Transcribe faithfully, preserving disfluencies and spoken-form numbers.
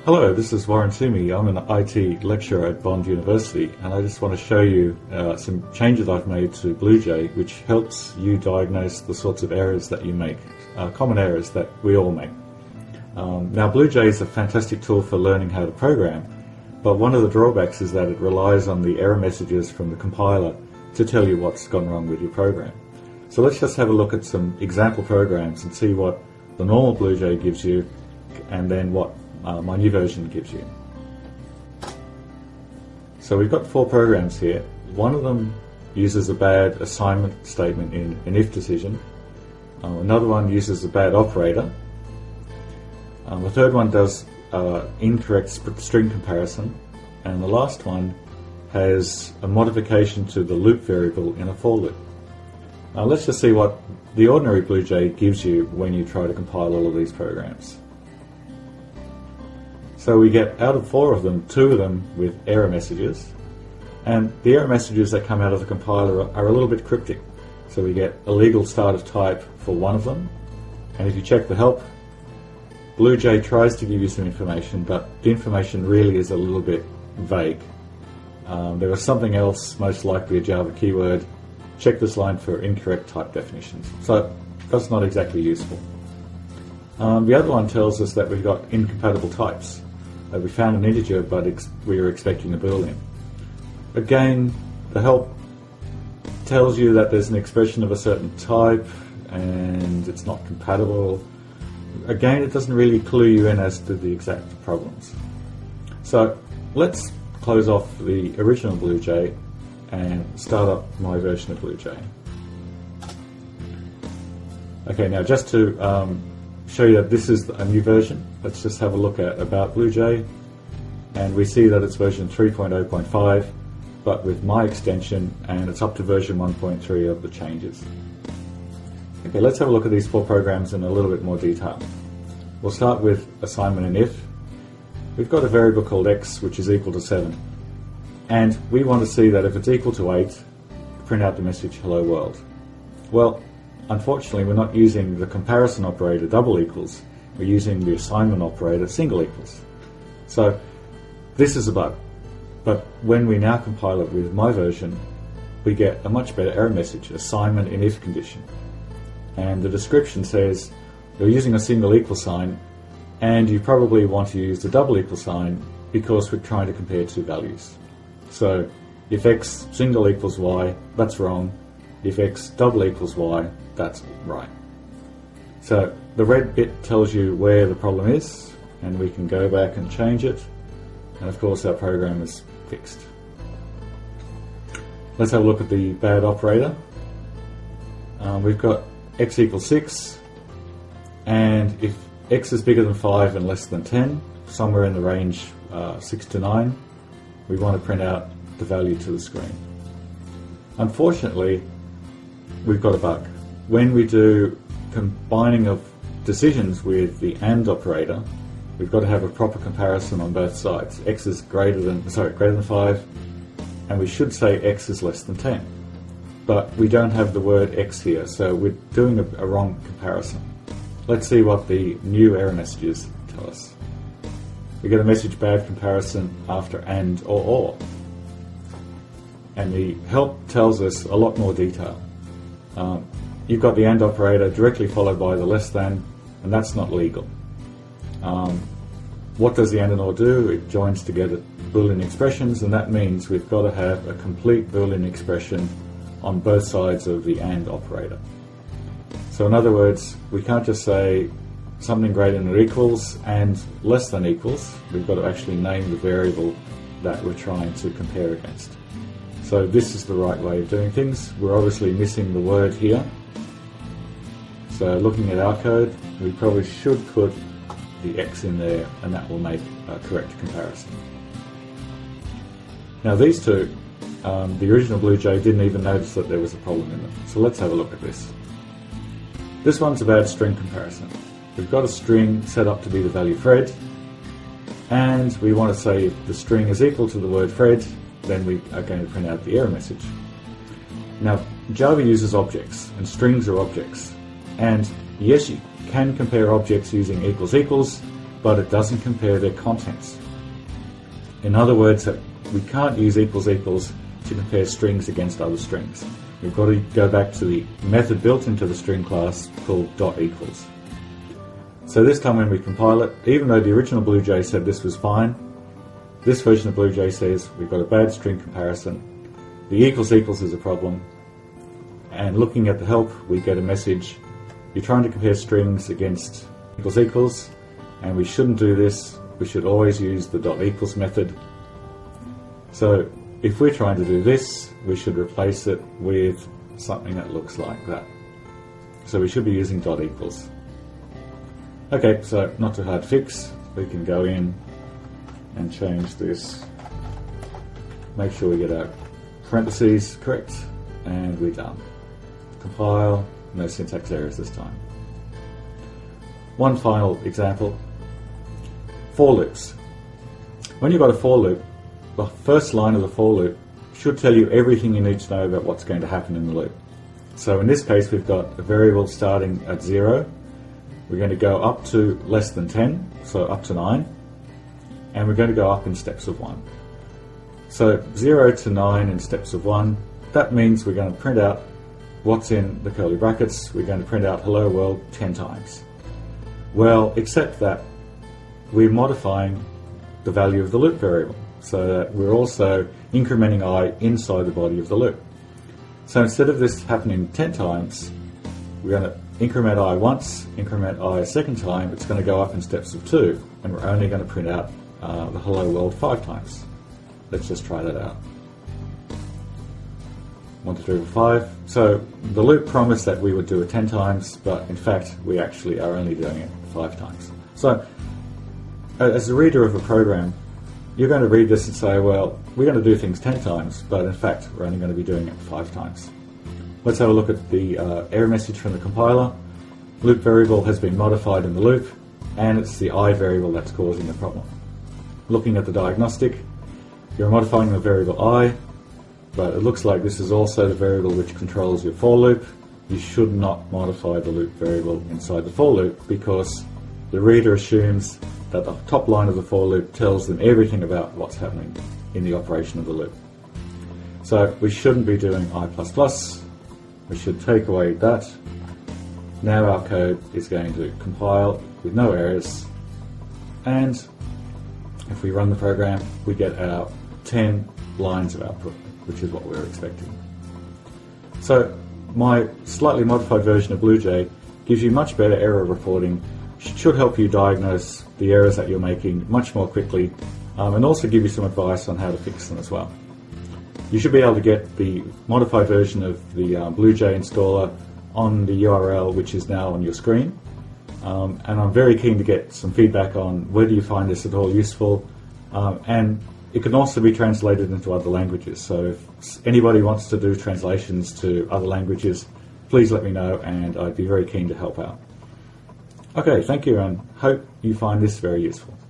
Hello, this is Warren Toomey. I'm an I T lecturer at Bond University, and I just want to show you uh, some changes I've made to BlueJ, which helps you diagnose the sorts of errors that you make, uh, common errors that we all make. Um, now, BlueJ is a fantastic tool for learning how to program, but one of the drawbacks is that it relies on the error messages from the compiler to tell you what's gone wrong with your program. So let's just have a look at some example programs and see what the normal BlueJ gives you, and then what Uh, my new version gives you. So we've got four programs here. One of them uses a bad assignment statement in an if decision. Uh, another one uses a bad operator. Um, the third one does uh, incorrect string comparison. And the last one has a modification to the loop variable in a for loop. Now let's just see what the ordinary BlueJ gives you when you try to compile all of these programs. So we get, out of four of them, two of them with error messages, and the error messages that come out of the compiler are a little bit cryptic. So we get illegal start of type for one of them, and if you check the help, BlueJ tries to give you some information, but the information really is a little bit vague. Um, there was something else, most likely a Java keyword. Check this line for incorrect type definitions. So that's not exactly useful. Um, the other one tells us that we've got incompatible types. Uh, we found an integer, but ex we were expecting a boolean. Again, the help tells you that there's an expression of a certain type and it's not compatible. Again, it doesn't really clue you in as to the exact problems. So let's close off the original BlueJ and start up my version of BlueJ. Okay, now just to um, show you that this is a new version, let's just have a look at About BlueJ, and we see that it's version three point oh point five, but with my extension, and it's up to version one point three of the changes. Okay, let's have a look at these four programs in a little bit more detail. We'll start with assignment and if. We've got a variable called x which is equal to seven, and we want to see that if it's equal to eight, print out the message hello world. Well, unfortunately, we're not using the comparison operator double equals, we're using the assignment operator single equals. So this is a bug, but when we now compile it with my version, we get a much better error message, assignment in if condition. And the description says you're using a single equal sign, and you probably want to use the double equal sign because we're trying to compare two values. So if x single equals y, that's wrong. If x double equals y, that's right. So the red bit tells you where the problem is, and we can go back and change it, and of course our program is fixed. Let's have a look at the bad operator. Um, we've got x equals six, and if x is bigger than five and less than ten, somewhere in the range uh, six to nine, we want to print out the value to the screen. Unfortunately, we've got a bug. When we do combining of decisions with the AND operator, we've got to have a proper comparison on both sides. X is greater than, sorry, greater than five, and we should say x is less than ten. But we don't have the word x here, so we're doing a, a wrong comparison. Let's see what the new error messages tell us. We get a message bad comparison after AND or OR. And the help tells us a lot more detail. Um, you've got the AND operator directly followed by the less than, and that's not legal. Um, what does the AND and OR do? It joins together Boolean expressions, and that means we've got to have a complete Boolean expression on both sides of the AND operator. So in other words, we can't just say something greater than or equals and less than equals. We've got to actually name the variable that we're trying to compare against. So this is the right way of doing things. We're obviously missing the word here. So looking at our code, we probably should put the x in there, and that will make a correct comparison. Now these two, um, the original BlueJ didn't even notice that there was a problem in them. So let's have a look at this. This one's about string comparison. We've got a string set up to be the value Fred, and we want to say if the string is equal to the word Fred, then we are going to print out the error message. Now, Java uses objects, and strings are objects. And yes, you can compare objects using equals equals, but it doesn't compare their contents. In other words, we can't use equals equals to compare strings against other strings. We've got to go back to the method built into the string class called dot equals. So this time when we compile it, even though the original BlueJ said this was fine, this version of BlueJ says we've got a bad string comparison. The equals equals is a problem. And looking at the help, we get a message, you're trying to compare strings against equals equals, and we shouldn't do this. We should always use the dot equals method. So if we're trying to do this, we should replace it with something that looks like that. So we should be using dot equals. Okay, so not too hard to fix. We can go in and change this. Make sure we get our parentheses correct, and we're done. Compile, no syntax errors this time. One final example, for loops. When you've got a for loop, the first line of the for loop should tell you everything you need to know about what's going to happen in the loop. So in this case, we've got a variable starting at zero. We're going to go up to less than ten, so up to nine, and we're going to go up in steps of one. So zero to nine in steps of one, that means we're going to print out what's in the curly brackets. We're going to print out hello world ten times. Well, except that we're modifying the value of the loop variable, so that we're also incrementing I inside the body of the loop. So instead of this happening ten times, we're going to increment I once, increment I a second time. It's going to go up in steps of two, and we're only going to print out uh, the hello world five times. Let's just try that out. One, two, three, four, five. So the loop promised that we would do it ten times, but in fact we actually are only doing it five times. So as a reader of a program, you're going to read this and say, well, we're going to do things ten times, but in fact we're only going to be doing it five times. Let's have a look at the uh, error message from the compiler. Loop variable has been modified in the loop, and it's the I variable that's causing the problem. Looking at the diagnostic, you're modifying the variable I, but it looks like this is also the variable which controls your for loop. You should not modify the loop variable inside the for loop, because the reader assumes that the top line of the for loop tells them everything about what's happening in the operation of the loop. So we shouldn't be doing I plus plus. We should take away that. Now our code is going to compile with no errors, and if we run the program, we get our ten lines of output, which is what we were expecting. So my slightly modified version of BlueJ gives you much better error reporting, should help you diagnose the errors that you're making much more quickly, um, and also give you some advice on how to fix them as well. You should be able to get the modified version of the um, BlueJ installer on the U R L which is now on your screen. Um, and I'm very keen to get some feedback on whether you find this at all useful, um, and it can also be translated into other languages. So if anybody wants to do translations to other languages, please let me know, and I'd be very keen to help out. Okay, thank you, and hope you find this very useful.